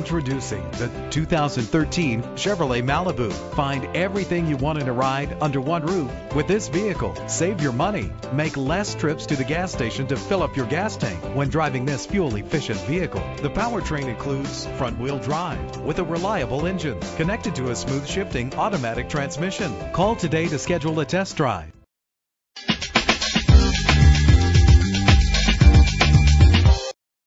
Introducing the 2013 Chevrolet Malibu. Find everything you want in a ride under one roof with this vehicle. Save your money. Make less trips to the gas station to fill up your gas tank when driving this fuel-efficient vehicle. The powertrain includes front-wheel drive with a reliable engine connected to a smooth shifting automatic transmission. Call today to schedule a test drive.